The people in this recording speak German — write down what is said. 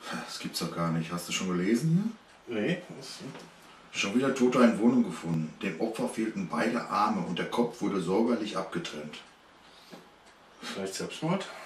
Das gibt's doch gar nicht. Hast du schon gelesen hier? Nee. Schon wieder Toter in Wohnung gefunden. Dem Opfer fehlten beide Arme und der Kopf wurde säuberlich abgetrennt. Vielleicht Selbstmord?